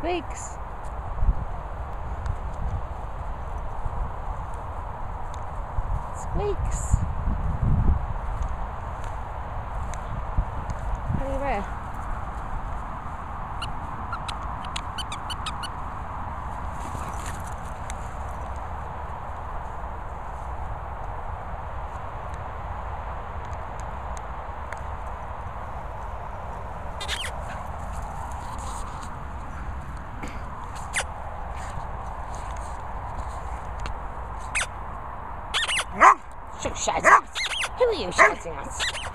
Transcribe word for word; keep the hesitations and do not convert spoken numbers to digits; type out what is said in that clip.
Squeaks. Squeaks. Very rare. Shoot, shouting at us. Who are you shouting at?